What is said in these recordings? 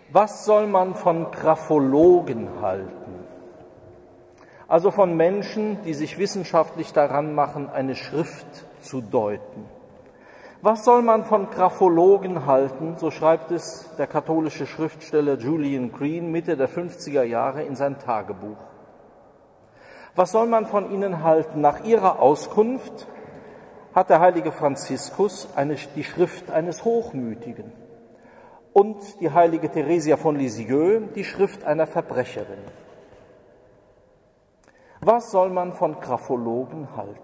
Was soll man von Graphologen halten? Also von Menschen, die sich wissenschaftlich daran machen, eine Schrift zu deuten. Was soll man von Graphologen halten? So schreibt es der katholische Schriftsteller Julian Green Mitte der 50er Jahre in sein Tagebuch. Was soll man von ihnen halten? Nach ihrer Auskunft hat der heilige Franziskus die Schrift eines Hochmütigen und die heilige Theresia von Lisieux die Schrift einer Verbrecherin. Was soll man von Graphologen halten?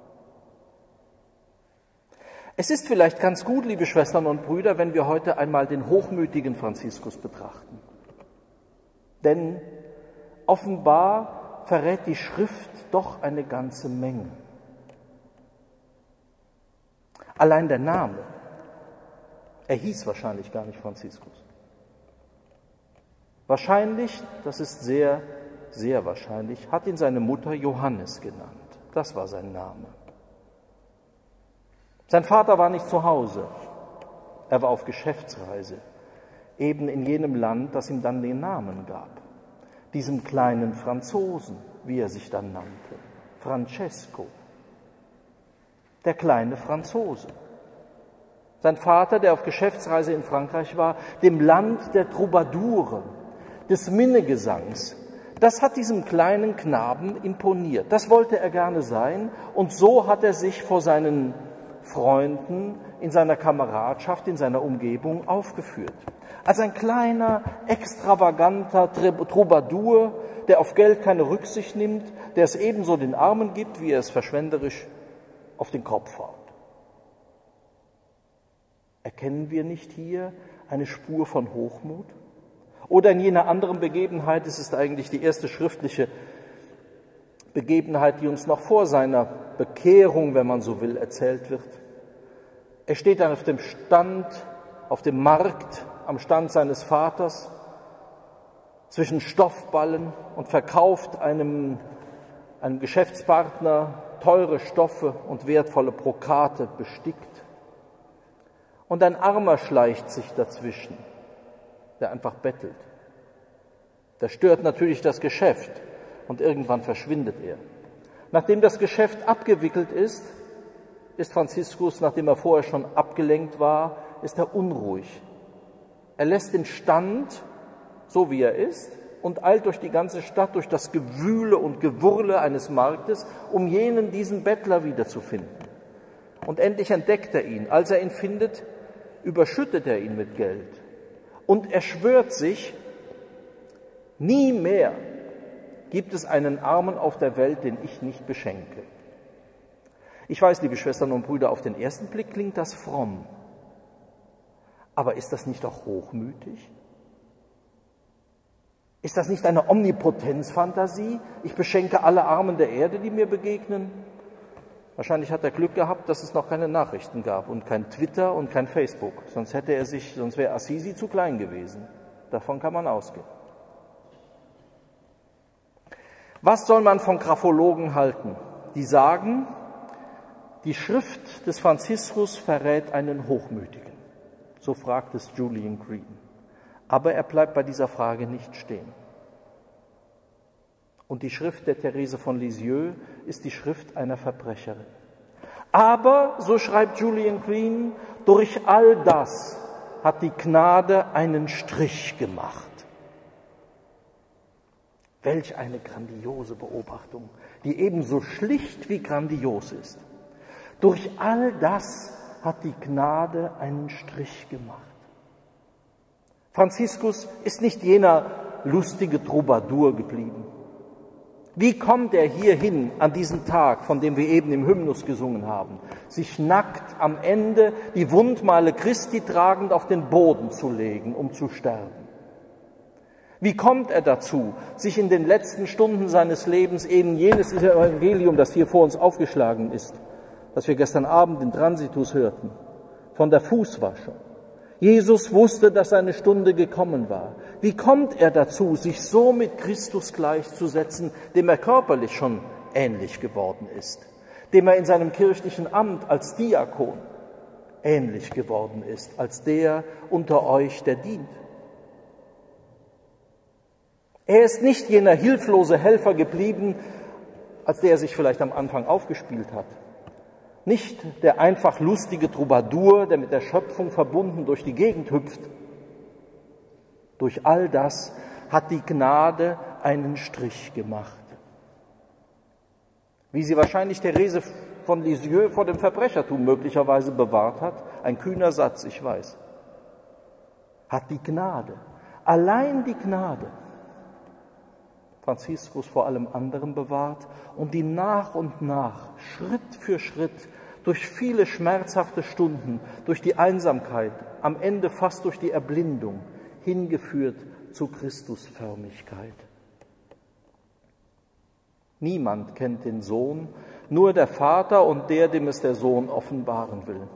Es ist vielleicht ganz gut, liebe Schwestern und Brüder, wenn wir heute einmal den hochmütigen Franziskus betrachten. Denn offenbar verrät die Schrift doch eine ganze Menge. Allein der Name, er hieß wahrscheinlich gar nicht Franziskus. Wahrscheinlich, das ist sehr, sehr wahrscheinlich, hat ihn seine Mutter Johannes genannt. Das war sein Name. Sein Vater war nicht zu Hause, er war auf Geschäftsreise, eben in jenem Land, das ihm dann den Namen gab, diesem kleinen Franzosen, wie er sich dann nannte, Francesco, der kleine Franzose. Sein Vater, der auf Geschäftsreise in Frankreich war, dem Land der Troubadoure, des Minnegesangs, das hat diesem kleinen Knaben imponiert, das wollte er gerne sein und so hat er sich vor seinen Freunden, in seiner Kameradschaft, in seiner Umgebung aufgeführt. Als ein kleiner, extravaganter Troubadour, der auf Geld keine Rücksicht nimmt, der es ebenso den Armen gibt, wie er es verschwenderisch auf den Kopf haut. Erkennen wir nicht hier eine Spur von Hochmut? Oder in jener anderen Begebenheit, es ist eigentlich die erste schriftliche Begebenheit, die uns noch vor seiner Bekehrung, wenn man so will, erzählt wird. Er steht dann auf dem Stand, auf dem Markt, am Stand seines Vaters, zwischen Stoffballen und verkauft einem Geschäftspartner teure Stoffe und wertvolle Brokate bestickt. Und ein Armer schleicht sich dazwischen, der einfach bettelt. Der stört natürlich das Geschäft. Und irgendwann verschwindet er. Nachdem das Geschäft abgewickelt ist Franziskus, nachdem er vorher schon abgelenkt war, ist er unruhig. Er lässt den Stand, so wie er ist, und eilt durch die ganze Stadt, durch das Gewühle und Gewurle eines Marktes, um diesen Bettler wiederzufinden. Und endlich entdeckt er ihn. Als er ihn findet, überschüttet er ihn mit Geld. Und er schwört sich, nie mehr gibt es einen Armen auf der Welt, den ich nicht beschenke. Ich weiß, liebe Schwestern und Brüder, auf den ersten Blick klingt das fromm. Aber ist das nicht auch hochmütig? Ist das nicht eine Omnipotenzfantasie? Ich beschenke alle Armen der Erde, die mir begegnen. Wahrscheinlich hat er Glück gehabt, dass es noch keine Nachrichten gab und kein Twitter und kein Facebook. Sonst wäre Assisi zu klein gewesen. Davon kann man ausgehen. Was soll man von Graphologen halten? Die sagen, die Schrift des Franziskus verrät einen Hochmütigen. So fragt es Julian Green. Aber er bleibt bei dieser Frage nicht stehen. Und die Schrift der Therese von Lisieux ist die Schrift einer Verbrecherin. Aber, so schreibt Julian Green, durch all das hat die Gnade einen Strich gemacht. Welch eine grandiose Beobachtung, die ebenso schlicht wie grandios ist. Durch all das hat die Gnade einen Strich gemacht. Franziskus ist nicht jener lustige Troubadour geblieben. Wie kommt er hierhin an diesen Tag, von dem wir eben im Hymnus gesungen haben, sich nackt am Ende die Wundmale Christi tragend auf den Boden zu legen, um zu sterben? Wie kommt er dazu, sich in den letzten Stunden seines Lebens eben jenes Evangelium, das hier vor uns aufgeschlagen ist, das wir gestern Abend in Transitus hörten, von der Fußwaschung? Jesus wusste, dass seine Stunde gekommen war. Wie kommt er dazu, sich so mit Christus gleichzusetzen, dem er körperlich schon ähnlich geworden ist, dem er in seinem kirchlichen Amt als Diakon ähnlich geworden ist, als der unter euch, der dient? Er ist nicht jener hilflose Helfer geblieben, als der er sich vielleicht am Anfang aufgespielt hat. Nicht der einfach lustige Troubadour, der mit der Schöpfung verbunden durch die Gegend hüpft. Durch all das hat die Gnade einen Strich gemacht. Wie sie wahrscheinlich Therese von Lisieux vor dem Verbrechertum möglicherweise bewahrt hat, ein kühner Satz, ich weiß, hat die Gnade, allein die Gnade, Franziskus vor allem anderen bewahrt und die nach und nach, Schritt für Schritt, durch viele schmerzhafte Stunden, durch die Einsamkeit, am Ende fast durch die Erblindung, hingeführt zu Christusförmigkeit. Niemand kennt den Sohn, nur der Vater und der, dem es der Sohn offenbaren will.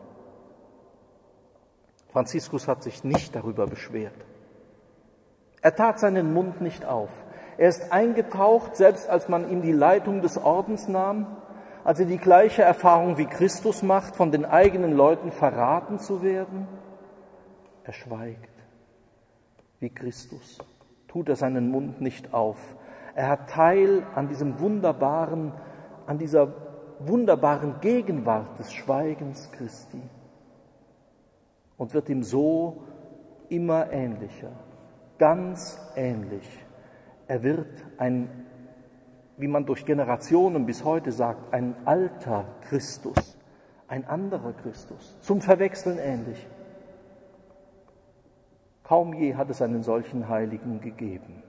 Franziskus hat sich nicht darüber beschwert. Er tat seinen Mund nicht auf. Er ist eingetaucht, selbst als man ihm die Leitung des Ordens nahm, als er die gleiche Erfahrung wie Christus macht, von den eigenen Leuten verraten zu werden. Er schweigt. Wie Christus tut er seinen Mund nicht auf. Er hat Teil an dieser wunderbaren Gegenwart des Schweigens Christi und wird ihm so immer ähnlicher, ganz ähnlich. Er wird wie man durch Generationen bis heute sagt, ein alter Christus, ein anderer Christus, zum Verwechseln ähnlich. Kaum je hat es einen solchen Heiligen gegeben.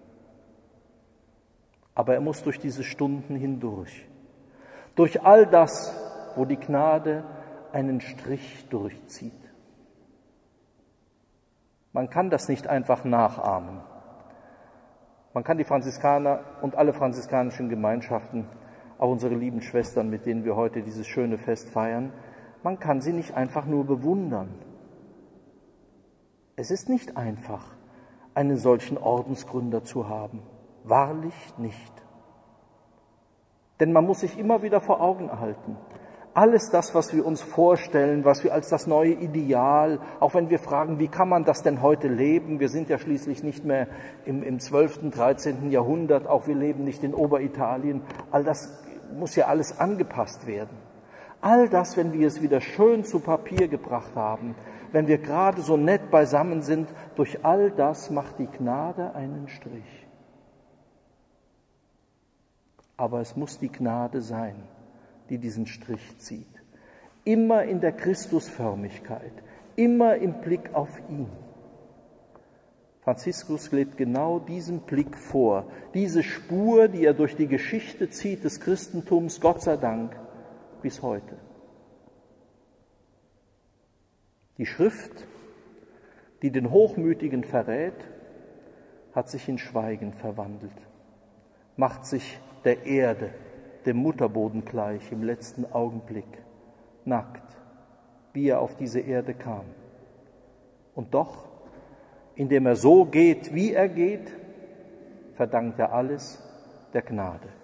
Aber er muss durch diese Stunden hindurch. Durch all das, wo die Gnade einen Strich durchzieht. Man kann das nicht einfach nachahmen. Man kann die Franziskaner und alle franziskanischen Gemeinschaften, auch unsere lieben Schwestern, mit denen wir heute dieses schöne Fest feiern, man kann sie nicht einfach nur bewundern. Es ist nicht einfach, einen solchen Ordensgründer zu haben. Wahrlich nicht. Denn man muss sich immer wieder vor Augen halten, alles das, was wir uns vorstellen, was wir als das neue Ideal, auch wenn wir fragen, wie kann man das denn heute leben? Wir sind ja schließlich nicht mehr im 12., 13. Jahrhundert, auch wir leben nicht in Oberitalien. All das muss ja alles angepasst werden. All das, wenn wir es wieder schön zu Papier gebracht haben, wenn wir gerade so nett beisammen sind, durch all das macht die Gnade einen Strich. Aber es muss die Gnade sein, die diesen Strich zieht. Immer in der Christusförmigkeit, immer im Blick auf ihn. Franziskus lebt genau diesen Blick vor, diese Spur, die er durch die Geschichte zieht des Christentums, Gott sei Dank, bis heute. Die Schrift, die den Hochmütigen verrät, hat sich in Schweigen verwandelt, macht sich der Erde, dem Mutterboden gleich im letzten Augenblick, nackt, wie er auf diese Erde kam. Und doch, indem er so geht, wie er geht, verdankt er alles der Gnade.